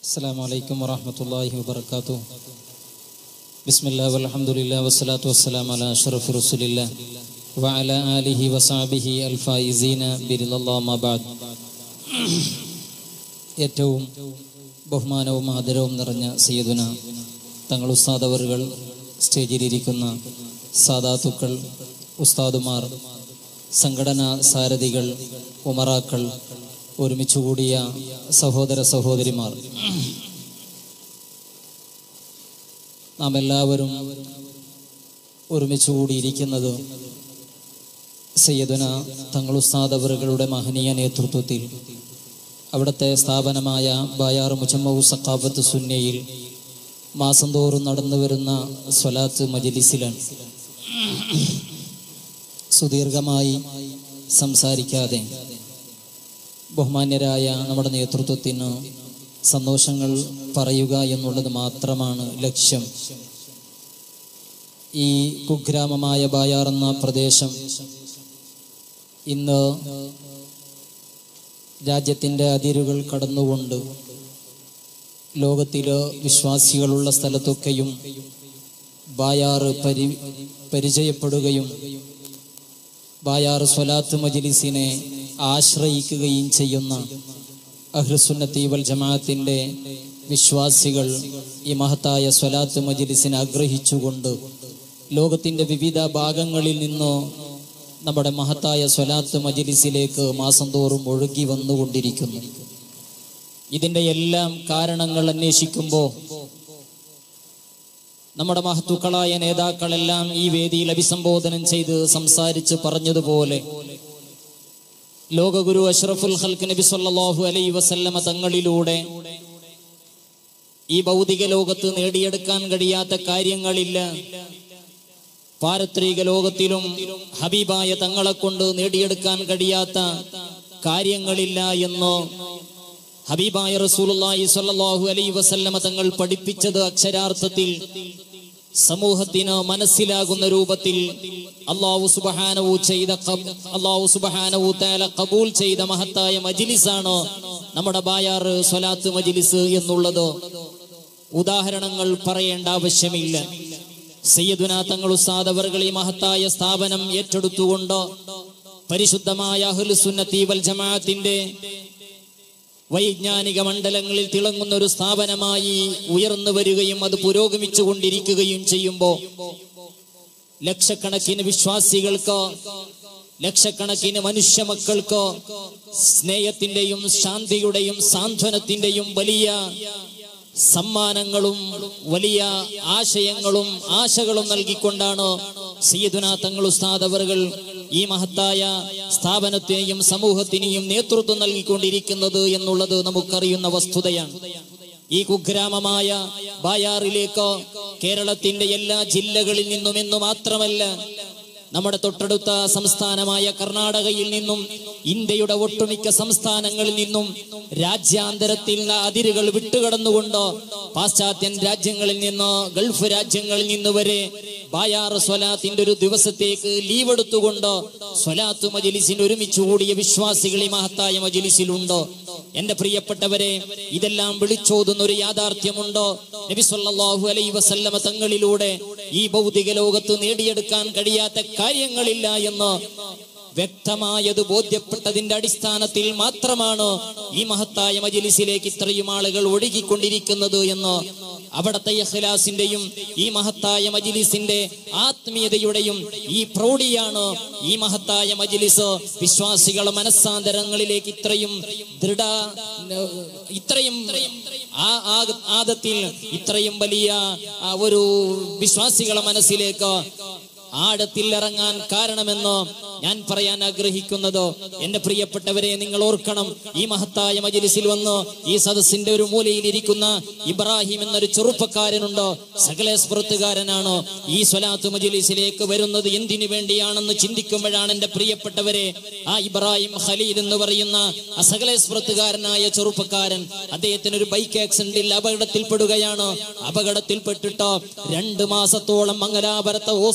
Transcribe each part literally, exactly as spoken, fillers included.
السلام عليكم ورحمة الله وبركاته. بسم الله والحمد لله والصلاة والسلام على أشرف رسول الله وعلى آله وصحبه الفائزين برضا الله ما بعد. ഏറ്റവും ബഹുമാനവും ആദരവും നിറഞ്ഞ സയ്യിദുന തങ്ങൾ ഉസ്താദ് അവറുകൾ, സ്റ്റേജിലിരിക്കുന്ന സാദാത്തുക്കൾ, ഉസ്താദുമാർ, സംഘടനാ സാരഥികൾ, ഉമറാക്കൾ, ഒരുമിച്ചുകൂടിയ സഹോദര സഹോദരിമാർ, നാം എല്ലാവരും ഒരുമിച്ച് കൂടിയിരിക്കുന്നത് സയ്യിദുന തങ്ങൾ ഉസ്താദ് അവറുകളുടെ മഹനീയ നേതൃത്വത്തിൽ അവിടുത്തെ സ്ഥാപനമായ ബായാർ മുജമ്മഉ സഖാഫത്ത് സുന്നയിൽ മാസം തോറും നടന്നു വരുന്ന സ്വലാത്ത് മജ്ലിസിലാണ്. സുദീർഘമായി സംസാരിക്കാതെ ബഹുമാന്യരായ നമ്മുടെ നേതൃത്വത്തിന് സന്തോഷങ്ങൾ പറയുക എന്നുള്ളത് മാത്രമാണ് ലക്ഷ്യം. ഈ കുഗ്രാമമായ ബായാർ എന്ന പ്രദേശം ഇന്ന് രാജ്യത്തിൻ്റെ അതിരുകൾ കടന്നുകൊണ്ട് ലോകത്തിലെ വിശ്വാസികളുള്ള സ്ഥലത്തൊക്കെയും ബായാർ പരി പരിചയപ്പെടുകയും ബായാർ സ്വലാത്ത് മജ്ലിസിനെ ആശ്രയിക്കുകയും ചെയ്യുന്ന അഹ്ലുസുന്നത്തി വൽ ജമാഅത്തിന്റെ വിശ്വാസികൾ ഈ മഹത്തായ സ്വലാത്ത് മജ്ലിസിനെ ആഗ്രഹിച്ചുകൊണ്ട് ലോകത്തിന്റെ വിവിധ ഭാഗങ്ങളിൽ നിന്നോ നമ്മുടെ മഹത്തായ സ്വലാത്ത് മജ്ലിസിലേക്ക് മാസം തോറും ഒഴുകി വന്നുകൊണ്ടിരിക്കുന്നു. ഇതിന്റെ എല്ലാം കാരണങ്ങൾ അന്വേഷിക്കുമ്പോൾ നമ്മുടെ മഹത്തുക്കളായ നേതാക്കളെല്ലാം ഈ വേദിയിൽ അഭിസംബോധനം ചെയ്ത് സംസാരിച്ച് പറഞ്ഞതുപോലെ ലോകഗുരു അഷ്റഫുൽ ഖൽഖ് നബി സല്ലല്ലാഹു അലൈഹി വസല്ലമ തങ്ങളിലൂടെ ഈ ഭൗതിക ലോകത്ത് നേടിയെടുക്കാൻ കഴിയാത്ത കാര്യങ്ങളില്ല. പാരത്രിക ലോകത്തിലും ഹബീബായ തങ്ങളെ കൊണ്ട് നേടിയെടുക്കാൻ കഴിയാത്ത കാര്യങ്ങളില്ല എന്ന് ഹബീബായ റസൂലുള്ളാഹി സ്വല്ലല്ലാഹു അലൈഹി വസല്ലമ തങ്ങൾ പഠിപ്പിച്ചത് അക്ഷരാർത്ഥത്തിൽ സമൂഹത്തിന് മനസ്സിലാകുന്ന രൂപത്തിൽ അല്ലാഹു സുബ്ഹാനഹു ചെയ്ത അല്ലാഹു സുബ്ഹാനഹു തആല ഖബൂൽ ചെയ്ത മഹത്തായ മജ്ലിസാണ് നമ്മുടെ ബായാർ സ്വലാത്ത് മജ്ലിസ് എന്നുള്ളത് ഉദാഹരണങ്ങൾ പറയേണ്ട ആവശ്യമില്ല. സയ്യിദുനാ തങ്ങൾ ഉസ്താദ് അവറുകൾ ഈ മഹത്തായ സ്ഥാപനം ഏറ്റെടുത്തുകൊണ്ട് പരിശുദ്ധമായ അഹ്ലുസുന്നത്തി വൽ ജമാഅത്തിന്റെ വൈജ്ഞാനിക മണ്ഡലങ്ങളിൽ തിളങ്ങുന്ന ഒരു സ്ഥാപനമായി ഉയർന്നു വരികയും അത് പുരോഗമിച്ചു കൊണ്ടിരിക്കുകയും ചെയ്യുമ്പോൾ ലക്ഷക്കണക്കിന് വിശ്വാസികൾക്ക്, ലക്ഷക്കണക്കിന് മനുഷ്യ മക്കൾക്ക് സ്നേഹത്തിന്റെയും ശാന്തിയുടെയും സാന്ത്വനത്തിന്റെയും വലിയ സമ്മാനങ്ങളും വലിയ ആശയങ്ങളും ആശകളും നൽകിക്കൊണ്ടാണ് സയ്യിദുനാ തങ്ങൾ ഉസ്താദ് അവറുകൾ ഈ മഹത്തായ സ്ഥാപനത്തെയും സമൂഹത്തിനെയും നേതൃത്വം നൽകിക്കൊണ്ടിരിക്കുന്നത് എന്നുള്ളത് നമുക്കറിയുന്ന വസ്തുതയാണ്. ഈ കുഗ്രാമമായ ബായാറിലേക്ക് കേരളത്തിന്റെ എല്ലാ ജില്ലകളിൽ നിന്നും എന്നു മാത്രമല്ല നമ്മുടെ തൊട്ടടുത്ത സംസ്ഥാനമായ കർണാടകയിൽ നിന്നും ഇന്ത്യയുടെ ഒട്ടുമിക്ക സംസ്ഥാനങ്ങളിൽ നിന്നും രാജ്യാന്തരത്തിൽ അതിരുകൾ വിട്ടുകടന്നുകൊണ്ട് പാശ്ചാത്യൻ രാജ്യങ്ങളിൽ നിന്ന് ഗൾഫ് രാജ്യങ്ങളിൽ നിന്ന് വരെ ബായാർ സ്വലാത്തിന്റെ ഒരു ദിവസത്തേക്ക് ലീവ് എടുത്തുകൊണ്ട് സ്വലാത്ത് മജ്ലിസിന് ഒരുമിച്ച് കൂടിയ വിശ്വാസികൾ ഈ മഹത്തായ മജ്ലിസിലുണ്ട്. എന്റെ പ്രിയപ്പെട്ടവരെ, ഇതെല്ലാം വിളിച്ചോതുന്ന ഒരു യാഥാർത്ഥ്യമുണ്ടോ? നബി സല്ലല്ലാഹു അലൈഹി വസല്ലമ തങ്ങളിലൂടെ ഈ ഭൗതിക ലോകത്ത് നേടിയെടുക്കാൻ കഴിയാത്ത കാര്യങ്ങളില്ല എന്ന് വ്യക്തമായത് ബോധ്യപ്പെട്ടതിന്റെ അടിസ്ഥാനത്തിൽ മാത്രമാണ് ഈ മഹത്തായ മജ്ലിസിലേക്ക് ഇത്രയും ആളുകൾ ഒഴുകിക്കൊണ്ടിരിക്കുന്നത് എന്ന് അവിടത്തെ ഇഖ്ലാസിന്റെയും ഈ മഹത്തായ മജ്ലിസിന്റെ ആത്മീയതയുടെയും ഈ പ്രൗഢിയാണ് ഈ മഹത്തായ മജ്ലിസ് വിശ്വാസികളുടെ മനസ്സാന്തരങ്ങളിലേക്ക് ഇത്രയും ദൃഢ ഇത്രയും ആ ആദത്തിൽ ഇത്രയും വലിയ ഒരു വിശ്വാസികളുടെ മനസ്സിലേക്ക് ആഴത്തിൽ ഇറങ്ങാൻ കാരണമെന്ന് ഞാൻ പറയാൻ ആഗ്രഹിക്കുന്നത്, എന്റെ പ്രിയപ്പെട്ടവരെ, നിങ്ങൾ ഓർക്കണം, ഈ മഹത്തായ മജ്ലിസിൽ വന്ന് ഈ സദസ്സിന്റെ ഒരു മൂലയിൽ ഇരിക്കുന്ന ഇബ്രാഹിം എന്നൊരു ചെറുപ്പക്കാരനുണ്ട്. സകലേസ്പുറത്തുകാരനാണ്. ഈ സ്വലാത്ത് മജ്ലിസിലേക്ക് വരുന്നത് എന്തിനു വേണ്ടിയാണെന്ന് ചിന്തിക്കുമ്പോഴാണ് എന്റെ പ്രിയപ്പെട്ടവരെ ആ ഇബ്രാഹിം ഖലീൽ എന്ന് പറയുന്ന ആ സകലേസ്പുറത്തുകാരനായ ചെറുപ്പക്കാരൻ, അദ്ദേഹത്തിന് ഒരു ബൈക്ക് ആക്സിഡന്റിൽ അപകടത്തിൽപ്പെടുകയാണ്. അപകടത്തിൽപ്പെട്ടിട്ട് രണ്ട് മാസത്തോളം മംഗലാപുരത്തെ ഹോസ്പിറ്റലിൽ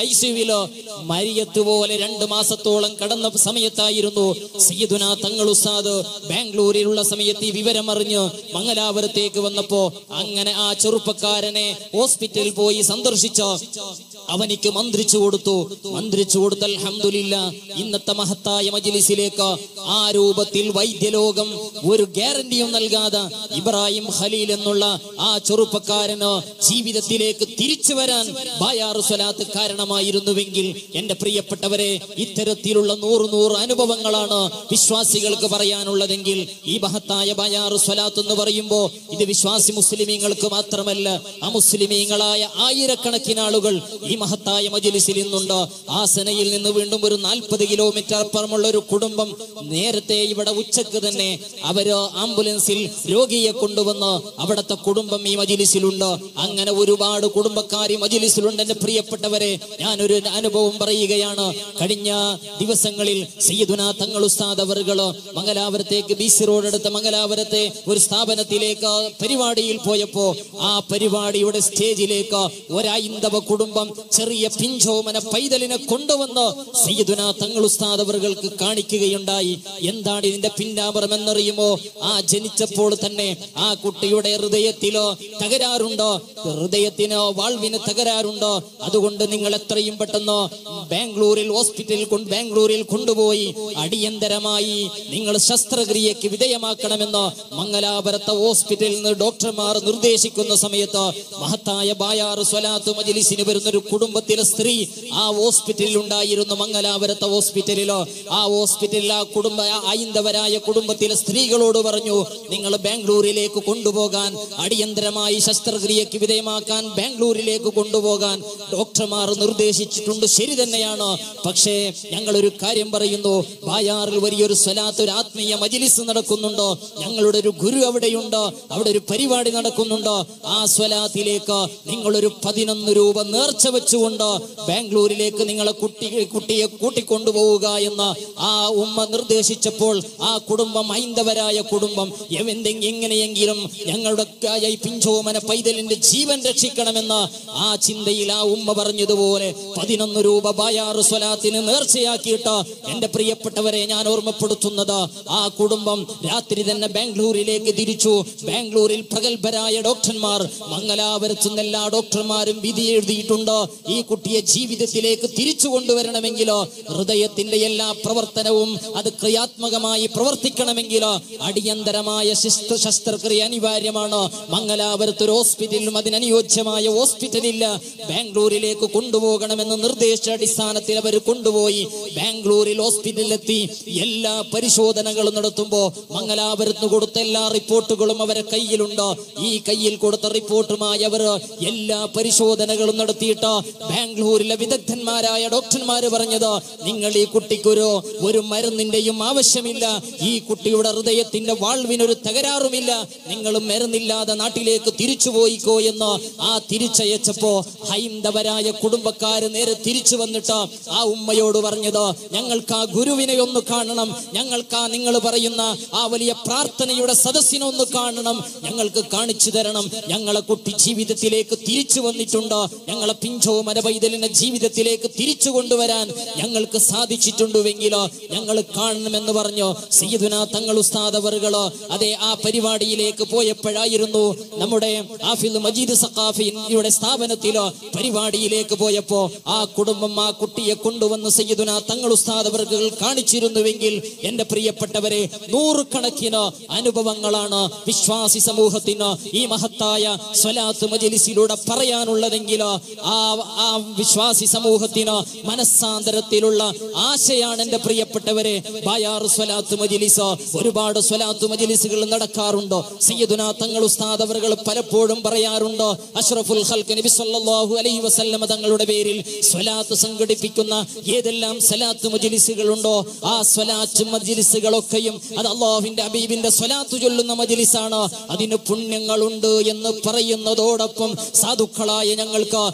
ഐസിയുവിലോ മരിയത്ത് പോലെ രണ്ട് മാസത്തോളം കടന്ന സമയത്തായിരുന്നു സയ്യിദുനാ തങ്ങൾ ഉസ്താദ് ബാംഗ്ലൂരിലുള്ള സമയത്ത് ഈ വിവരം അറിഞ്ഞ് മംഗലാപുരത്തേക്ക് വന്നപ്പോ അങ്ങനെ ആ ചെറുപ്പക്കാരനെ ഹോസ്പിറ്റലിൽ പോയി സന്ദർശിച്ച് അവനിക്ക് മന്ത്രിച്ചു കൊടുത്തു. മന്ത്രിച്ചു കൊടുത്ത അൽഹംദുലില്ലാ ഇന്നത്തെ മഹത്തായ മജ്ലിസിലേക്ക് ആ രൂപത്തിൽ വൈദ്യലോകം ഒരു ഗ്യാരണ്ടിയും നൽകാതെ ഇബ്രാഹിം ഖലീൽ എന്നുള്ള ആ ചെറുപ്പക്കാരന് ജീവിതത്തിലേക്ക് തിരിച്ചു വരാൻ ബായാറു സ്വലാത്ത് കാരണമായിരുന്നുവെങ്കിൽ എന്റെ പ്രിയപ്പെട്ടവരെ, ഇത്തരത്തിലുള്ള നൂറ് നൂറ് അനുഭവങ്ങളാണ് വിശ്വാസികൾക്ക് പറയാനുള്ളതെങ്കിൽ ഈ മഹത്തായ ബായാറു സ്വലാത്ത് എന്ന് പറയുമ്പോ ഇത് വിശ്വാസി മുസ്ലിമീങ്ങൾക്ക് മാത്രമല്ല, അമുസ്ലിമീങ്ങളായ ആയിരക്കണക്കിന് ആളുകൾ ഈ മഹത്തായ മജ്ലിസിൽ ഇന്നുണ്ട്. ആസനയിൽ നിന്ന് വീണ്ടും ഒരു നാൽപ്പത് കിലോമീറ്റർ അപ്പുറമുള്ള ഒരു കുടുംബം നേരത്തെ ഇവിടെ ഉച്ചക്ക് തന്നെ അവര് ആംബുലൻസിൽ രോഗിയെ കൊണ്ടുവന്ന് അവിടത്തെ കുടുംബം ഈ മജ്ലിസിലുണ്ട്. അങ്ങനെ ഒരുപാട് കുടുംബക്കാർ ഈ മജ്ലിസിലുണ്ട്. എന്റെ പ്രിയപ്പെട്ടവരെ, ഞാനൊരു അനുഭവം പറയുകയാണ്. കഴിഞ്ഞ ദിവസങ്ങളിൽ സയ്യിദുനാ തങ്ങൾ ഉസ്താദ് അവർകള് മംഗലാപുരത്തേക്ക് ബി സി റോഡ് അടുത്ത മംഗലാപുരത്തെ ഒരു സ്ഥാപനത്തിലേക്ക് പരിപാടിയിൽ പോയപ്പോ ആ പരിപാടിയുടെ സ്റ്റേജിലേക്ക് ഒരൈന്ദവ കുടുംബം ചെറിയ പിഞ്ചോമന പൈതലിനെ കൊണ്ടുവന്ന് സയ്യിദുനാ തങ്ങൾ ഉസ്താദ് അവർക്ക് കാണിക്കുകയുണ്ടായി. എന്താണ് ഇതിന്റെ പിന്നാമ്പറം എന്നറിയുമോ? ആ ജനിച്ചപ്പോൾ തന്നെ ആ കുട്ടിയുടെ ഹൃദയത്തിലോ തകരാറുണ്ടോ, ഹൃദയത്തിനോ വാൾവിന് തകരാറുണ്ടോ, അതുകൊണ്ട് നിങ്ങൾ എത്രയും പെട്ടെന്ന് ബാംഗ്ലൂരിൽ ഹോസ്പിറ്റലിൽ കൊണ്ട് ബാംഗ്ലൂരിൽ കൊണ്ടുപോയി അടിയന്തരമായി നിങ്ങൾ ശസ്ത്രക്രിയക്ക് വിധേയമാക്കണമെന്ന് മംഗലാപുരത്തെ ഹോസ്പിറ്റലിൽ നിന്ന് ഡോക്ടർമാർ നിർദ്ദേശിക്കുന്ന സമയത്ത് മഹത്തായ ബായാറു സ്വലാത്ത് മജ്ലിസിന് വരുന്നൊരു കുടുംബത്തിലെ സ്ത്രീ ആ ഹോസ്പിറ്റലിൽ ഉണ്ടായിരുന്നു. മംഗലാപുരത്തെ ഹോസ്പിറ്റലിലോ ആ ഹോസ്പിറ്റലിൽ ആ കുടുംബ ഐന്ദവരായ കുടുംബത്തിലെ സ്ത്രീകളോട് പറഞ്ഞു, നിങ്ങൾ ബാംഗ്ലൂരിലേക്ക് കൊണ്ടുപോകാൻ, അടിയന്തരമായി ശസ്ത്രക്രിയക്ക് വിധേയമാക്കാൻ ബാംഗ്ലൂരിലേക്ക് കൊണ്ടുപോകാൻ ഡോക്ടർമാർ നിർദ്ദേശിച്ചിട്ടുണ്ട്. ശരി തന്നെയാണ്. പക്ഷേ ഞങ്ങളൊരു കാര്യം പറയുന്നു, ബായാറിൽ വലിയൊരു സ്വലാത്ത്, ഒരു ആത്മീയ മജ്ലിസ് നടക്കുന്നുണ്ടോ, ഞങ്ങളുടെ ഒരു ഗുരു അവിടെയുണ്ട്, അവിടെ ഒരു പരിപാടി നടക്കുന്നുണ്ടോ, ആ സ്വലാത്തിലേക്ക് നിങ്ങളൊരു പതിനൊന്ന് രൂപ നേർച്ച വെച്ചുകൊണ്ട് ബാംഗ്ലൂരിലേക്ക് നിങ്ങളെ കുട്ടി കുട്ടിയെ കൂട്ടിക്കൊണ്ടുപോവുക എന്ന് ആ ഉമ്മ നിർദ്ദേശിച്ചപ്പോൾ ആ കുടുംബം, ഹൈന്ദവരായ കുടുംബം, എന്തെങ്കിലും എങ്ങനെയെങ്കിലും ഞങ്ങളുടെ പിഞ്ചോമന പൈതലിന്റെ ജീവൻ രക്ഷിക്കണമെന്ന് ആ ചിന്തയിൽ ആ ഉമ്മ പറഞ്ഞതുപോലെ പതിനൊന്ന് രൂപ ബായാറു സ്വലാത്തിന് നേർച്ചയാക്കിയിട്ട് എന്റെ പ്രിയപ്പെട്ടവരെ ഞാൻ ഓർമ്മപ്പെടുത്തുന്നത്, ആ കുടുംബം രാത്രി തന്നെ ബാംഗ്ലൂരിലേക്ക് തിരിച്ചു. ബാംഗ്ലൂരിൽ പ്രഗത്ഭരായ ഡോക്ടർമാർ, മംഗലാപുരത്തുനിന്ന് എല്ലാ ഡോക്ടർമാരും വിധി എഴുതിയിട്ടുണ്ട്. ഈ കുട്ടിയെ ജീവിതത്തിലേക്ക് തിരിച്ചു കൊണ്ടുവരണമെങ്കിലോ, ഹൃദയത്തിന്റെ എല്ലാ പ്രവർത്തനവും അത് ക്രിയാത്മകമായി പ്രവർത്തിക്കണമെങ്കിലോ അടിയന്തരമായ ശസ്ത്രക്രിയ അനിവാര്യമാണ്. മംഗലാപുരത്ത് ഒരു ഹോസ്പിറ്റലിലും അതിനനുയോജ്യമായ ഹോസ്പിറ്റലില്ല. ബാംഗ്ലൂരിലേക്ക് കൊണ്ടുപോകണമെന്ന് നിർദ്ദേശ അടിസ്ഥാനത്തിൽ അവർ കൊണ്ടുപോയി. ബാംഗ്ലൂരിൽ ഹോസ്പിറ്റലിലെത്തി എല്ലാ പരിശോധനകളും നടത്തുമ്പോ മംഗലാപുരത്ത് കൊടുത്ത എല്ലാ റിപ്പോർട്ടുകളും അവരെ കയ്യിലുണ്ട്. ഈ കയ്യിൽ കൊടുത്ത റിപ്പോർട്ടുമായി അവർ എല്ലാ പരിശോധനകളും നടത്തിയിട്ട് ബാംഗ്ലൂരിലെ വിദഗ്ധന്മാരായ ഡോക്ടർമാര് പറഞ്ഞത്, നിങ്ങൾ ഈ കുട്ടിക്കൊരു ഒരു മരുന്നിന്റെയും ആവശ്യമില്ല, ഈ കുട്ടിയുടെ ഹൃദയത്തിന്റെ വാൾവിനൊരു തകരാറുമില്ല, നിങ്ങൾ മരുന്നില്ലാതെ നാട്ടിലേക്ക് തിരിച്ചു പോയിക്കോ എന്ന് ആ തിരിച്ചയച്ചപ്പോ ഹൈന്ദവരായ കുടുംബക്കാര് നേരെ തിരിച്ചു വന്നിട്ട് ആ ഉമ്മയോട് പറഞ്ഞത്, ഞങ്ങൾക്ക് ആ ഗുരുവിനെ ഒന്ന് കാണണം, ഞങ്ങൾക്ക് ആ നിങ്ങൾ പറയുന്ന ആ വലിയ പ്രാർത്ഥനയുടെ സദസ്സിനെ ഒന്ന് കാണണം, ഞങ്ങൾക്ക് കാണിച്ചു തരണം. ഞങ്ങളെ കുട്ടി ജീവിതത്തിലേക്ക് തിരിച്ചു വന്നിട്ടുണ്ട്, ഞങ്ങളെ പിഞ്ചോമന പൈതലിനെ ജീവിതത്തിലേക്ക് തിരിച്ചു കൊണ്ടുവരാൻ ഞങ്ങൾക്ക് സാധിച്ചിട്ടുണ്ടെങ്കിലോ ഞങ്ങൾ കാണണമെന്ന് പറഞ്ഞു സയ്യിദുനാ തങ്ങൾ ഉസ്താദ് അവർകള് അതേ ആ പരിപാടിയിലേക്ക് പോയപ്പോഴായിരുന്നു നമ്മുടെ ഹാഫിദ് മജീദ് സഖാഫിയുടെ സ്ഥാപനത്തിലോ പരിപാടിയിലേക്ക് പോയപ്പോ ആ കുടുംബം ആ കുട്ടിയെ കൊണ്ടുവന്ന് സയ്യിദുനാ തങ്ങൾ ഉസ്താദ് അവർകൾ കാണിച്ചിരുന്നുവെങ്കിൽ എന്റെ പ്രിയപ്പെട്ടവരെ, നൂറുകണക്കിന് അനുഭവങ്ങളാണ് വിശ്വാസി സമൂഹത്തിന് ഈ മഹത്തായ സ്വലാത്ത് മജ്ലിസിലൂടെ പറയാനുള്ളതെങ്കിലോ ആ ആ വിശ്വാസി സമൂഹത്തിന് മനസ്സാന്തരത്തിലുള്ള ആശയാണ് എന്റെ പ്രിയപ്പെട്ടവരെ ബായാറു സ്വലാത്ത് മജ്ലിസ്. ഒരുപാട് സ്വലാത്ത് മജ്ലിസുകൾ നടക്കാറുണ്ട്. സയ്യിദുനാ തങ്ങൾ ഉസ്താദ് അവർകൾ പലപ്പോഴും പറയാറുണ്ട്, അഷ്റഫുൽ ഖൽഖ് നബി സല്ലല്ലാഹു അലൈഹി വസല്ലം തങ്ങളുടെ പേരിൽ സ്വലാത്ത് സംഘടിപ്പിക്കുന്ന ഏതെല്ലാം സ്വലാത്ത് മജ്ലിസുകളുണ്ടോ ആ സ്വലാത്ത് മജ്ലിസുകളൊക്കെയും അത് അല്ലാഹുവിന്റെ ഹബീബിന്റെ സ്വലാത്ത് ചൊല്ലുന്ന മജ്ലിസാണ്, അതിന് പുണ്യങ്ങളുണ്ട് എന്ന് പറയുന്നതോടൊപ്പം സാധുക്കളായ ഞങ്ങൾക്ക് വളരെ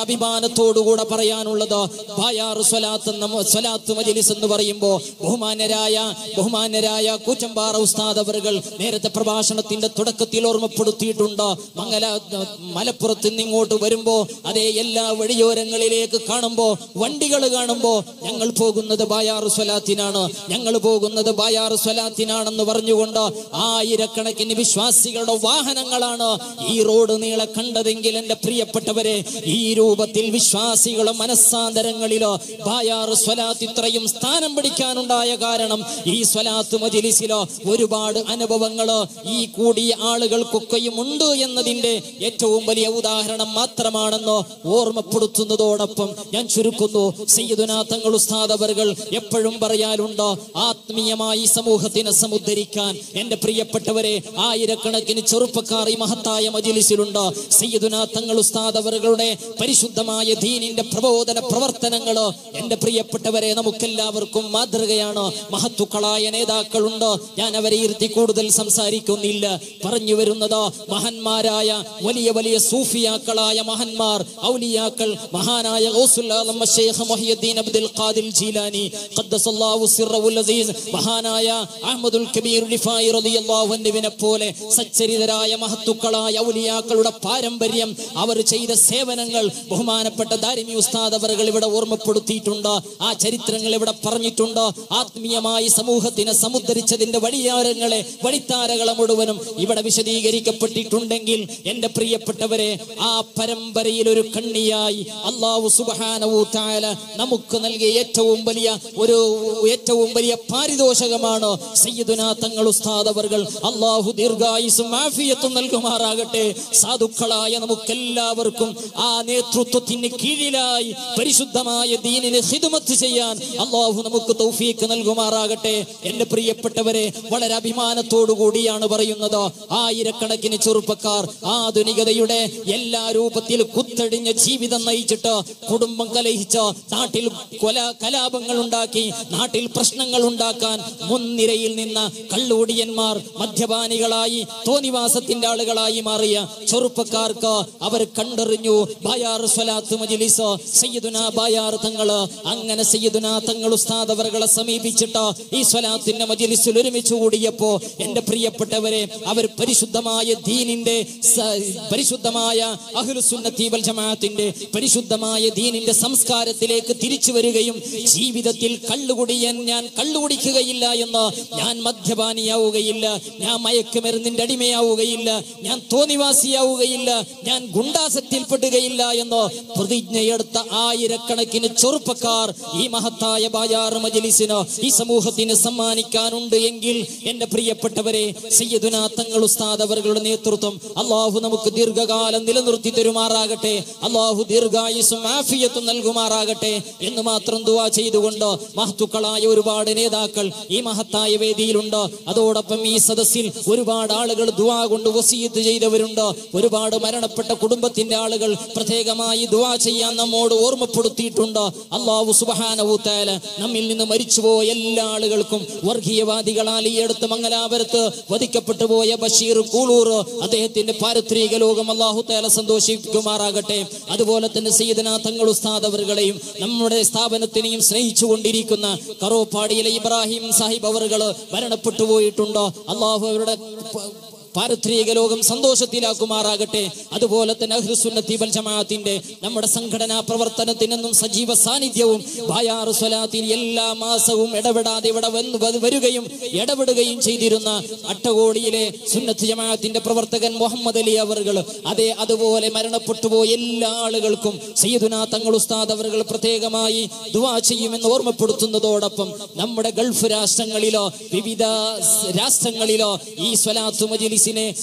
അഭിമാനത്തോടുകൂടെ പറയാനുള്ളത് ബായാർ സ്വലാത്ത് സ്വലാത്ത് മജ്ലിസ് എന്ന് പറയുമ്പോൾ ബഹുമാന്യരായ ബഹുമാന്യരായ കൂറ്റമ്പാറ ഉസ്താദ് അവറുകൾ നേരത്തെ പ്രഭാഷണത്തിന്റെ തുടക്കത്തിൽ ഓർമ്മപ്പെടുത്തിയിട്ടുണ്ട്. മംഗല മലപ്പുറത്ത് നിന്ന് ഇങ്ങോട്ട് വരുമ്പോ അതേ എല്ലാ വഴിയോരങ്ങളിലേക്ക് കാണുമ്പോ വണ്ടികൾ കാണുമ്പോ ഞങ്ങൾ പോകുന്നത് ബായാർ സ്വലാത്തിനാണ്, ഞങ്ങൾ പോകുന്നത് ബായാർ സ്വലാത്തിനാണെന്ന് പറഞ്ഞുകൊണ്ട് ആയിരക്കണക്കിന് വിശ്വാസികളുടെ വാഹനങ്ങളാണ് ഈ റോഡ് നീളെ കണ്ടതെങ്കിൽ എന്റെ പ്രിയപ്പെട്ടവരെ, ഈ രൂപത്തിൽ വിശ്വാസികളുടെ മനസ്സാന്തരങ്ങളിലോ ബായാർ സ്വലാത്ത് ഇത്രയും സ്ഥാനം പിടിക്കാനുണ്ടായ കാരണം ഈ സ്വലാത്ത് മജ്ലിസിലോ ഒരുപാട് അനുഭവങ്ങള് ഈ കൂടിയ ആളുകൾക്കൊക്കെയും ഉണ്ട് എന്നതിന്റെ ഏറ്റവും വലിയ ഉദാഹരണം മാത്രമാണെന്ന് ഓർമ്മപ്പെടുത്തുന്നതോടൊപ്പം ഞാൻ ചുരുക്കുന്നു. സയ്യിദുനാ തങ്ങൾ ഉസ്താദ് അവറുകൾ എപ്പോഴും പറയാറുണ്ട്, ആത്മീയമായി സമൂഹത്തിനെ സമുദ്ധരിക്കാൻ എന്റെ പ്രിയപ്പെട്ടവരെ ആയിരക്കണക്കിന് ചെറുപ്പക്കാർ ഈ മഹത്തായ മജ്ലിസിലുണ്ട്. സയ്യിദുനാ തങ്ങൾ ഉസ്താദ് അവറുകളുടെ പരിശുദ്ധമായ ദീനിന്റെ പ്രബോധന പ്രവർത്തനങ്ങള് എന്റെ പ്രിയപ്പെട്ടവരെ നമുക്കെല്ലാവർക്കും മാതൃകയാണ്. മഹത്തുക്കളായ നേതാക്കളുണ്ട്, ഞാൻ അവരെ ഇരുത്തി കൂടുതൽ സംസാരിക്കുന്നില്ല. പറഞ്ഞു വരുന്നത് മഹാന്മാരായ വലിയ വലിയ സൂഫിയാക്കളായ മഹാന്മാർ, ഔലിയാക്കൾ, മഹാനായ ഗൗസുൽ ആലം ശൈഖ് മുഹിയുദ്ദീൻ അബ്ദുൽ ഖാദിർ ജീലാനി ഖദ്ദസല്ലാഹു സിർറഹുൽ അസീസ്, മഹാനായ അഹ്മദുൽ കബീർ റിഫായി റളിയല്ലാഹു അൻഹുവിനെ പോലെ സച്ചരിതരായ മഹത്തുക്കളായ ഔലിയാക്കളുടെ പാരമ്പര്യം, അവർ ചെയ്ത സേവനങ്ങൾ ബഹുമാനപ്പെട്ട ദാരിമി ഉസ്താദ് അവറുകൾ ഇവിടെ ഓർമ്മപ്പെടുത്തിയിട്ടുണ്ട്. ആ ചരിത്രങ്ങൾ ഇവിടെ പറഞ്ഞിട്ടുണ്ട്. ആത്മീയമായി സമൂഹത്തിനെ സമുദ്ധരിച്ചതിന്റെ വഴിയാരങ്ങളെ വഴിത്താരകളെ മുഴുവനും ഇവിടെ വിശദീകരിക്കപ്പെട്ടിട്ടുണ്ടെങ്കിൽ എന്റെ പ്രിയപ്പെട്ടവരെ, ആ പരമ്പരയിൽ ഒരു കണ്ണിയായി അല്ലാഹു സുബ്ഹാനഹു തആല നമുക്ക് നൽകിയ ഏറ്റവും വലിയ ഒരു ഏറ്റവും വലിയ പാരിതോഷകമാണ് സയ്യിദുനാ തങ്ങൾ ഉസ്താദ് അവറുകൾ. അല്ലാഹു ദീർഘായുസ്സും ആഫിയത്തും നൽകുമാറാകട്ടെ. സാധുക്കളായ നമുക്കെല്ലാവർക്കും ആ നേതൃത്വത്തിന് കീഴിലായി പരിശുദ്ധമായ ദീനിനെ ഖിദ്മത്ത് ചെയ്യാൻ അല്ലാഹു നമുക്ക് തൗഫീഖ് നൽകുമാറാകട്ടെ. എന്റെ പ്രിയപ്പെട്ടവരെ, വളരെ അഭിമാനത്തോടു കൂടിയാണ് പറയുന്നത്, ആയിരക്കണക്കിന് ചെറുപ്പക്കാർ ആധുനികതയുടെ എല്ലാ രൂപത്തിൽ കുത്തടിഞ്ഞ ജീവിതം നയിച്ചിട്ട് കുടുംബം കലഹിച്ച് നാട്ടിൽ കൊല കലാപങ്ങൾ ഉണ്ടാക്കി നാട്ടിൽ പ്രശ്നങ്ങൾ ഉണ്ടാക്കാൻ മുൻനിരയിൽ നിന്ന കള്ളുടിയന്മാർ, മദ്യപാനികളായി തോന്നിവാസത്തിന്റെ ആളുകളായി മാറിയ ചെറുപ്പക്കാർക്ക് അവർ കണ്ടെറിഞ്ഞു ബായാർ സ്വലാത്ത് മജ്ലിസ്, സയ്യിദുനാ ബായാർ തങ്ങള്. അങ്ങനെ സയ്യിദുനാ തങ്ങൾ ഉസ്താദ് അവറുകളെ സമീപിച്ചിട്ട് ഈ സ്വലാത്തിന്റെ മജ്ലിസിൽ ഒരുമിച്ച് കൂടിയപ്പോ എന്റെ പ്രിയപ്പെട്ടവരെ, അവർ പരിശുദ്ധമായ ദീനിന്റെ പരിശുദ്ധമായ അഹ്ലുസുന്നത്തി വൽ ജമാഅത്തിന്റെ പരിശുദ്ധമായ ദീനിന്റെ സംസ്കാരത്തിലേക്ക് തിരിച്ചു വരികയും ജീവിതത്തിൽ കള്ളുകുടിയൻ ഞാൻ കള്ളുകുടിക്കുകയില്ല എന്ന്, ഞാൻ മദ്യപാനിയാവുകയില്ല, ഞാൻ മയക്കുമരുന്നിന്റെ അടിമയാവുകയില്ല, ഞാൻ തോന്നിവാസിയാവുകയില്ല, ഞാൻ ഗുണ്ടാസത്തിൽപ്പെടുകയില്ല എന്ന് പ്രതിജ്ഞയെടുത്ത ആയിരക്കണക്കിന് ചെറുപ്പക്കാർ ഈ മഹത്തായ ബായാർ മജ്ലിസിന് ഈ സമൂഹത്തിന് സമ്മാനിക്കാനുണ്ട് എങ്കിൽ എന്റെ പ്രിയപ്പെട്ടവരെ, സയ്യിദുനാ തങ്ങൾ ഉസ്താദ് അവറുകളുടെ നേതൃത്വം അല്ലാഹു നമുക്ക് ദീർഘകാലം നിലനിർത്തി തരുമാറാകട്ടെ. അല്ലാഹു ദീർഘായുസ്സും ആഫിയത്തും നൽകുമാറാകട്ടെ എന്ന് മാത്രം ദുആ ചെയ്തുകൊണ്ട് മഹത്തുക്കളായ ഒരുപാട് നേതാക്കൾ ഈ മഹത്തായ വേദിയിലുണ്ട്. അതോടൊപ്പം ഈ സദസ്സിൽ ഒരുപാട് ആളുകൾ ദുആ കൊണ്ട് വസിയത്ത് ചെയ്തവരുണ്ട്. ഒരുപാട് മരണപ്പെട്ട കുടുംബത്തിന്റെ ആളുകൾ പ്രത്യേകമായി ദുആ ചെയ്യാൻ നമ്മോട് ഓർമ്മപ്പെടുത്തിയിട്ടുണ്ട്. അല്ലാഹു സുബ്ഹാനഹു തആല നമ്മിൽ നിന്ന് മരിച്ചുപോയ എല്ലാ ആളുകൾക്കും, വർഗീയവാദികളാൽ ഈ അടുത്ത് മംഗലാപുരത്ത് വധിക്കപ്പെട്ടു പോയ ബഷീർ കൂളൂർ, അദ്ദേഹത്തിന്റെ പാരിത്രിക ലോകം അല്ലാഹു തആല സന്തോഷിപ്പിക്കുമാറാകട്ടെ. അതുപോലെ തന്നെ സയ്യിദുനാ തങ്ങൾ ഉസ്താദ് അവറുകളെയും നമ്മുടെ സ്ഥാപനത്തിനെയും സ്നേഹിച്ചു കൊണ്ടിരിക്കുന്ന കറോപ്പാടിയിലെ ഇബ്രാഹിം സാഹിബ് അവറുകൾ മരണപ്പെട്ടു പോയിട്ടുണ്ട്. അല്ലാഹു അവരുടെ പാരിത്രിക ലോകം സന്തോഷത്തിലാക്കുമാറാകട്ടെ. അതുപോലെ തന്നെ അഹ്ലുസുന്നത്തി വൽ ജമാഅത്തിന്റെ നമ്മുടെ സംഘടനാ പ്രവർത്തനത്തിനെന്നും സജീവ സാന്നിധ്യവും ബായാർ സ്വലാത്തിൽ എല്ലാ മാസവും ഇടപെടാതെ ഇവിടെ വന്ന് വരികയും ഇടപെടുകയും ചെയ്തിരുന്ന അട്ടകോടിയിലെ സുന്നത്ത് ജമാഅത്തിന്റെ പ്രവർത്തകൻ മുഹമ്മദ് അലി അവറുകൾ, അതേ അതുപോലെ മരണപ്പെട്ടുപോയ എല്ലാ ആളുകൾക്കും സയ്യിദുനാ തങ്ങൾ ഉസ്താദ് അവറുകൾ പ്രത്യേകമായി ദുആ ചെയ്യുമെന്ന് ഓർമ്മപ്പെടുത്തുന്നതോടൊപ്പം നമ്മുടെ ഗൾഫ് രാഷ്ട്രങ്ങളിലോ വിവിധ രാഷ്ട്രങ്ങളിലോ ഈ സ്വലാത്ത് മജ്ലിസ്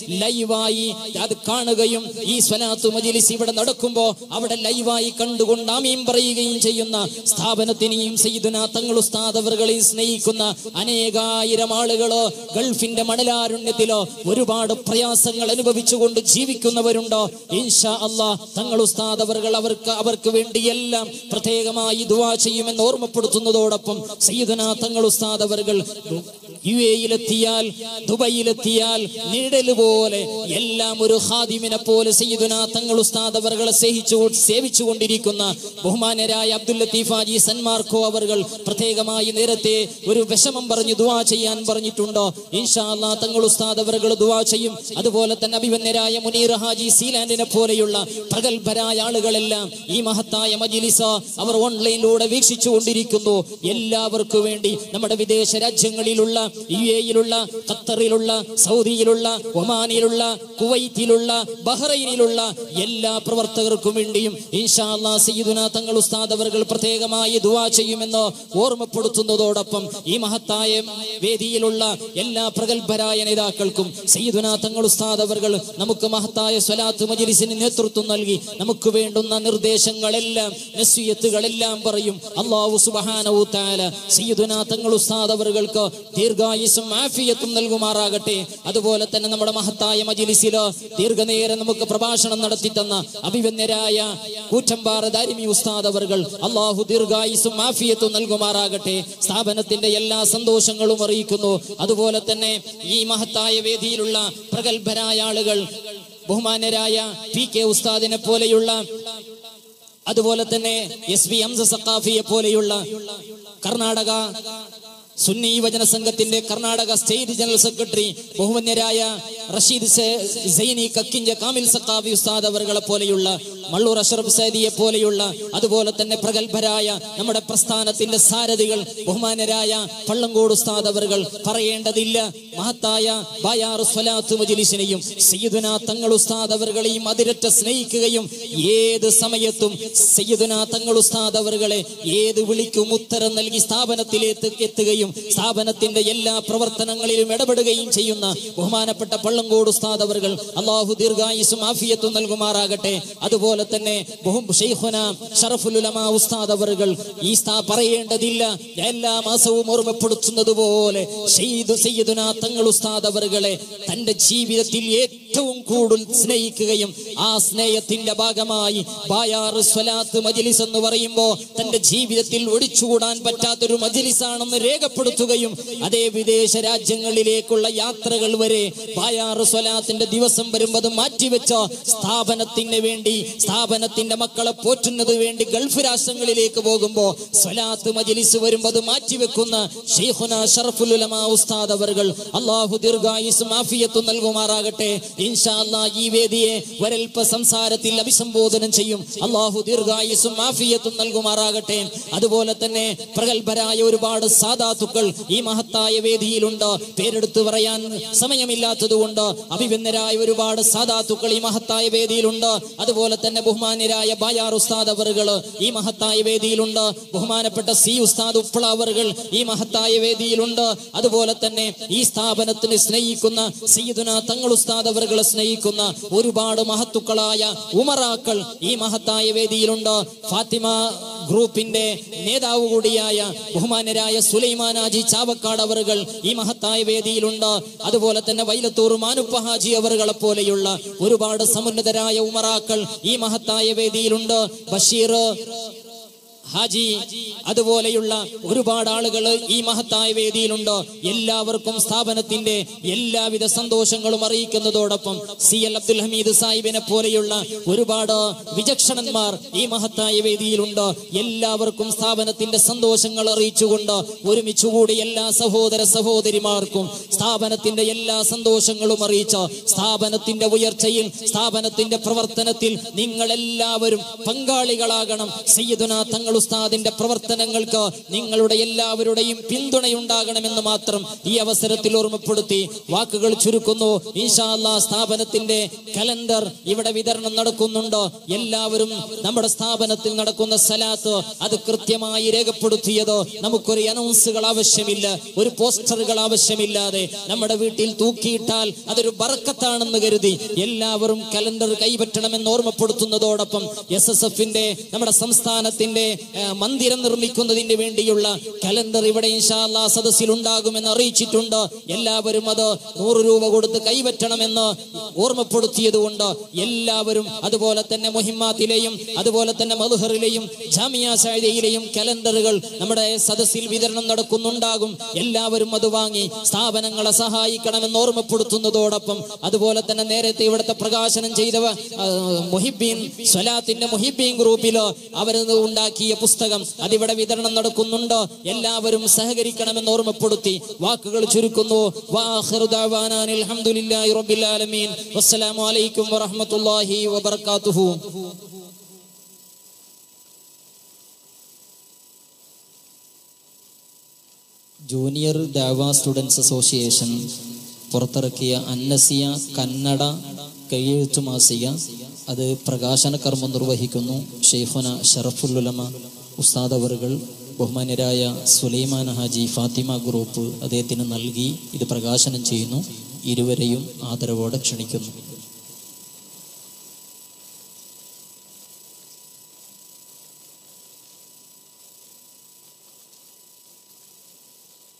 ലൈവായി അത് കാണുകയും ഈ സ്വലാത്ത് മജ്ലിസ് ഇവിടെ നടക്കുമ്പോ അവിടെ ലൈവായി കണ്ടുകൊണ്ട് ആമീൻ പറയുകയും ചെയ്യുന്ന സ്ഥാപനത്തിനെയും സയ്യിദുനാ തങ്ങൾ ഉസ്താദ് അവറുകളെയും സ്നേഹിക്കുന്ന അനേകായിരം ആളുകളോ ഗൾഫിന്റെ മണലാരുണ്യത്തിലോ ഒരുപാട് പ്രയാസങ്ങൾ അനുഭവിച്ചുകൊണ്ട് ജീവിക്കുന്നവരുണ്ടോ. ഇൻഷാ അല്ലാഹ് തങ്ങൾ ഉസ്താദ് അവറുകൾ അവർക്ക് അവർക്ക് വേണ്ടി എല്ലാം പ്രത്യേകമായി ദുആ ചെയ്യുമെന്ന് ഓർമ്മപ്പെടുത്തുന്നതോടൊപ്പം സയ്യിദുനാ തങ്ങൾ ഉസ്താദ് അവറുകൾ യു എയിലെത്തിയാൽ, ദുബൈയിലെത്തിയാൽ നിഴല് പോലെ എല്ലാം ഒരു ഖാദിമിനെ പോലെ സയ്യിദുനാ തങ്ങൾ ഉസ്താദ് അവർകളെ സ്നേഹിച്ചു സേവിച്ചു കൊണ്ടിരിക്കുന്ന ബഹുമാനരായ അബ്ദുൽ ലത്തീഫ് ഹാജി സന്മാർക്കോ അവർകൾ പ്രത്യേകമായി നേരത്തെ ഒരു വിഷമം പറഞ്ഞു ദുആ ചെയ്യാൻ പറഞ്ഞിട്ടുണ്ടോ? ഇൻഷാ അല്ലാഹ് തങ്ങൾ ഉസ്താദ് അവർകൾ ദുആ ചെയ്യും. അതുപോലെ തന്നെ അഭിവന്യരായ മുനീർ ഹാജി സീലാൻഡിനെ പോലെയുള്ള പ്രഗത്ഭരായ ആളുകളെല്ലാം ഈ മഹത്തായ മജ്ലിസ അവർ ഓൺലൈനിലൂടെ വീക്ഷിച്ചു കൊണ്ടിരിക്കുന്നു. എല്ലാവർക്കും വേണ്ടി നമ്മുടെ വിദേശ രാജ്യങ്ങളിലുള്ള, യു എയിലുള്ള, ഖത്തറിലുള്ള, സൗദിയിലുള്ള, ഒമാനിലുള്ള, കുവൈറ്റിലുള്ള, ബഹ്റൈനിലുള്ള എല്ലാ പ്രവർത്തകർക്കും വേണ്ടിയും ഇൻഷാ അല്ലാഹ് സയ്യിദുനാ തങ്ങൾ ഉസ്താദ് അവർകൾ പ്രത്യേകമായി ദുആ ചെയ്യുമെന്ന് ഓർമ്മപ്പെടുത്തുന്നതോടൊപ്പം ഈ മഹത്തായ വേദിയിലുള്ള എല്ലാ പ്രഗത്ഭരായ നേതാക്കൾക്കും സയ്യിദുനാ തങ്ങൾ ഉസ്താദ് അവർകൾ നമുക്ക് മഹത്തായ സ്വലാത്ത് മജ്ലിസിന് നേതൃത്വം നൽകി നമുക്ക് വേണ്ടുന്ന നിർദ്ദേശങ്ങളെല്ലാം നസിഹത്തുകളെല്ലാം പറയും. അല്ലാഹു സുബ്ഹാനഹു തആല സയ്യിദുനാ തങ്ങൾ ഉസ്താദ് അവർക്ക് ദീർഘായുസ്സും ആഫിയത്തും നൽകുമാറാകട്ടെ. അതുപോലെ തന്നെ നമ്മുടെ മഹത്തായ മജ്ലിസിൽ ദീർഘനേരം നമുക്ക് പ്രഭാഷണം നടത്തി തന്ന അഭിവന്യരായ കൂറ്റമ്പാറ ദാരിമി ഉസ്താദ് അവർകൾ അല്ലാഹു ദീർഘായുസ്സും ആഫിയത്തും നൽകുമാറാകട്ടെ. സ്ഥാപനത്തിന്റെ എല്ലാ സന്തോഷങ്ങളും അറിയിക്കുന്നു. അതുപോലെ തന്നെ ഈ മഹത്തായ വേദിയിലുള്ള പ്രഗത്ഭരായ ആളുകൾ ബഹുമാനരായ പി കെ ഉസ്താദിനെ പോലെയുള്ള, അതുപോലെ തന്നെ എസ് ബി ഹംസ സഖാഫിയെ പോലെയുള്ള കർണാടക സുന്നി യുവജന സംഘത്തിന്റെ കർണാടക സ്റ്റേറ്റ് ജനറൽ സെക്രട്ടറി ബഹുമാന്യരായ റഷീദ് സൈനി കക്കിഞ്ച കാമിൽ സഖാഫി ഉസ്താദ് അവർകളെ പോലെയുള്ള, മള്ളൂർ അഷ്റഫ് സൈദിയെ പോലെയുള്ള, അതുപോലെ തന്നെ പ്രഗത്ഭരായ നമ്മുടെ പ്രസ്ഥാനത്തിന്റെ സാരഥികൾ ബഹുമാന്യരായ പള്ളങ്കോട് ഉസ്താദ് അവർകൾ പറയേണ്ടതില്ല. മഹത്തായ ബായാർ സ്വലാത്ത് മജ്ലിസിനെയും സയ്യിദുനാ തങ്ങൾ ഉസ്താദ് അവർകളെയും അതിരറ്റ സ്നേഹിക്കുകയും ഏത് സമയത്തും സയ്യിദുനാ തങ്ങൾ ഉസ്താദ് അവർകളെ ഏത് വിളിക്കും ഉത്തരം നൽകി സ്ഥാപനത്തിലേക്ക് എത്തുകയും സ്ഥാപനത്തിന്റെ എല്ലാ പ്രവർത്തനങ്ങളിലും ഇടപെടുകയും ചെയ്യുന്ന ബഹുമാനപ്പെട്ട പള്ളങ്കോട് ഉസ്താദ് അവർകൾ അല്ലാഹു ദീർഘായുസ്സും ആഫിയത്തും നൽകുമാറാകട്ടെ. അതുപോലെ തന്നെ ശൈഖുന ശറഫുൽ ഉലമാ ഉസ്താദ് അവർകൾ ഈ സ്ഥാ പറയേണ്ടതില്ല, എല്ലാ മാസവും ഓർമ്മപ്പെടുത്തുന്നത് പോലെ സയ്യിദുനാ തങ്ങൾ ഉസ്താദ് അവർകളെ തന്റെ ജീവിതത്തിൽ ഏറ്റവും കൂടുതൽ സ്നേഹിക്കുകയും ആ സ്നേഹത്തിന്റെ ഭാഗമായി ബായാർ സ്വലാത്ത് മജ്ലിസ് എന്ന് പറയുമ്പോൾ തന്റെ ജീവിതത്തിൽ ഒഴിച്ചുകൂടാൻ പറ്റാത്തൊരു മജ്ലിസാണെന്ന് രേഖപ്പെടുത്തുകയും അതേ വിദേശ രാജ്യങ്ങളിലേക്കുള്ള യാത്രകൾ വരെ ബായാർ സ്വലാത്തിന്റെ ദിവസം വരുമ്പോൾ മാറ്റിവെച്ച സ്ഥാപനത്തിന് വേണ്ടി, സ്ഥാപനത്തിന്റെ മക്കളെ പോറ്റുന്നത് വേണ്ടി ഗൾഫ് രാഷ്ട്രങ്ങളിലേക്ക് പോകുമ്പോൾ സ്വലാത്ത് മജ്ലിസ് വരുമ്പോൾ മാറ്റിവെക്കുന്ന ശൈഖുന ശറഫുൽ ഉലമാ ഉസ്താദ് അവർകൾ അല്ലാഹു ദീർഘായുസ്സും ആഫിയത്തും നൽകുമാറാകട്ടെ. ഇൻഷാ അല്ലാഹ് ഈ വേദിയെ ഒരൽപ്പ സംസാരത്തിൽ അഭിസംബോധനം ചെയ്യും. അല്ലാഹു ദീർഘായുസ്സും ആഫിയത്തും നൽകുമാറാകട്ടെ. അതുപോലെ തന്നെ പ്രഗത്ഭരായ ഒരുപാട് സാദാത്തുക്കൾ ഈ മഹത്തായ വേദിയിലുണ്ട്. പേരെടുത്തു പറയാൻ സമയമില്ലാത്തത് കൊണ്ട് അഭിവന്യരായ ഒരുപാട് സാദാത്തുക്കൾ ഈ മഹത്തായ വേദിയിലുണ്ട്. അതുപോലെ തന്നെ ബഹുമാന്യരായ ബായാർ ഉസ്താദ് അവർകൾ ഈ മഹത്തായ വേദിയിലുണ്ട്. ബഹുമാനപ്പെട്ട സി ഉസ്താദ് ഉപ്പള അവർകൾ ഈ മഹത്തായ വേദിയിലുണ്ട്. അതുപോലെ തന്നെ ഈ സ്ഥാപനത്തിന് സ്നേഹിക്കുന്ന സയ്യിദുനാ തങ്ങൾ ഉസ്താദ് അവർകളെ സ്നേഹിക്കുന്ന ഒരുപാട് മഹത്തുക്കളായ ഉമറാക്കൾ ഈ മഹത്തായ വേദിയിലുണ്ട്. ഫാത്തിമ ഗ്രൂപ്പിന്റെ നേതാവ് കൂടിയായ ബഹുമാന്യരായ സുലൈമാൻ ഹാജി ചാവക്കാട് അവർകൾ ഈ മഹത്തായ വേദിയിലുണ്ട്. അതുപോലെ തന്നെ വൈലത്തൂർ മാനുപ്പ ഹാജി അവർകളെ പോലെയുള്ള ഒരുപാട് സമുന്നതരായ ഉമറാക്കൾ ഈ മഹത്തായ വേദിയിലുണ്ട്. ബഷീർ ഹാജി അതുപോലെയുള്ള ഒരുപാട് ആളുകൾ ഈ മഹത്തായ വേദിയിലുണ്ട്. എല്ലാവർക്കും സ്ഥാപനത്തിന്റെ എല്ലാവിധ സന്തോഷങ്ങളും അറിയിക്കുന്നതോടൊപ്പം സി എൽ അബ്ദുൽ ഹമീദ് സാഹിബിനെ പോലെയുള്ള ഒരുപാട് വിചക്ഷണന്മാർ ഈ മഹത്തായ വേദിയിലുണ്ട്. എല്ലാവർക്കും സ്ഥാപനത്തിന്റെ സന്തോഷങ്ങൾ അറിയിച്ചുകൊണ്ട് ഒരുമിച്ചുകൂടി എല്ലാ സഹോദര സഹോദരിമാർക്കും സ്ഥാപനത്തിന്റെ എല്ലാ സന്തോഷങ്ങളും അറിയിച്ച് സ്ഥാപനത്തിന്റെ ഉയർച്ചയിൽ, സ്ഥാപനത്തിന്റെ പ്രവർത്തനത്തിൽ നിങ്ങൾ എല്ലാവരും പങ്കാളികളാകണം. സയ്യിദുനാ തങ്ങൾ ഉസ്താദിന്റെ പ്രവർത്തനങ്ങൾക്ക് നിങ്ങളുടെ എല്ലാവരുടെയും പിന്തുണയുണ്ടാകണമെന്ന് മാത്രം ഈ അവസരത്തിൽ ഓർമ്മപ്പെടുത്തി വാക്കുകൾ ചുരുക്കുന്നു. ഇൻഷാ അല്ലാഹ് സ്ഥാപനത്തിന്റെ കലണ്ടർ ഇവിടെ വിതരണം നടക്കുന്നുണ്ട്. എല്ലാവരും നമ്മുടെ സ്ഥാപനത്തിൽ നടക്കുന്ന സലാത്ത് അത് കൃത്യമായി രേഖപ്പെടുത്തിയത് നമുക്കൊരു അനൗൺസുകൾ ആവശ്യമില്ല, ഒരു പോസ്റ്ററുകൾ ആവശ്യമില്ലാതെ നമ്മുടെ വീട്ടിൽ തൂക്കിയിട്ടാൽ അതൊരു ബർക്കത്താണെന്ന് കരുതി എല്ലാവരും കലണ്ടർ കൈപറ്റണമെന്ന് ഓർമ്മപ്പെടുത്തുന്നതോടൊപ്പം എസ് എസ് എഫിന്റെ നമ്മുടെ സംസ്ഥാനത്തിന്റെ മന്ദിരം നിർമ്മിക്കുന്നതിന് വേണ്ടിയുള്ള കലണ്ടർ ഇവിടെ ഇൻഷാ അല്ലാഹ് സദസ്സിൽ ഉണ്ടാകുമെന്ന് അറിയിച്ചിട്ടുണ്ട്. എല്ലാവരും അത് നൂറ് രൂപ കൊടുത്ത് കൈവറ്റണമെന്ന് ഓർമ്മപ്പെടുത്തിയത് കൊണ്ട് എല്ലാവരും, അതുപോലെ തന്നെ മുഹിമ്മാത്തിലെയും അതുപോലെ തന്നെ മദ്ഹറിലെയും ജാമിയ സഅദിയയിലെയും കലണ്ടറുകൾ നമ്മുടെ സദസ്സിൽ വിതരണം നടക്കുന്നുണ്ടാകും. എല്ലാവരും അത് വാങ്ങി സ്ഥാപനങ്ങളെ സഹായിക്കണമെന്ന് ഓർമ്മപ്പെടുത്തുന്നതോടൊപ്പം അതുപോലെ തന്നെ നേരത്തെ ഇവിടുത്തെ പ്രകാശനം ചെയ്തവ മുഹിബ്ബീൻ സ്വലാത്തിന്റെ മുഹിബ്ബീൻ ഗ്രൂപ്പിലോ അവർ ഉണ്ടാക്കിയ പുസ്തകം അതിവിടെ വിതരണം നടക്കുന്നുണ്ട്. എല്ലാവരും സഹകരിക്കണമെന്ന് ഓർമ്മപ്പെടുത്തി വാക്കുകൾ ചുരുക്കുന്നു. വആഖിറു ദഅവാനാ അൽഹംദുലില്ലാഹി റബ്ബിൽ ആലമീൻ. വസ്സലാമു അലൈക്കും വറഹ്മത്തുള്ളാഹി വബറകാതുഹു. ജൂനിയർ ദഅവ സ്റ്റുഡൻസ് അസോസിയേഷൻ പുറത്തിറക്കിയ അന്നസിയ കന്നഡ കൈയെഴുത്തു മാസിക അത് പ്രകാശന കർമ്മം നിർവഹിക്കുന്നു ഷെയ്ഖുന ഷറഫുൽ ഉലമ ഉസ്താദ് അവറുകൾ. ബഹുമാന്യരായ സുലൈമാൻ ഹാജി ഫാത്തിമ ഗ്രൂപ്പ് അദ്ദേഹത്തിന് നൽകി ഇത് പ്രകാശനം ചെയ്യുന്നു. ഇരുവരെയും ആദരവോടെ ക്ഷണിക്കുന്നു.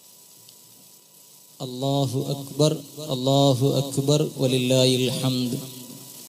അല്ലാഹു അക്ബർ, അല്ലാഹു അക്ബർ, വലില്ലാഹിൽ ഹംദ്.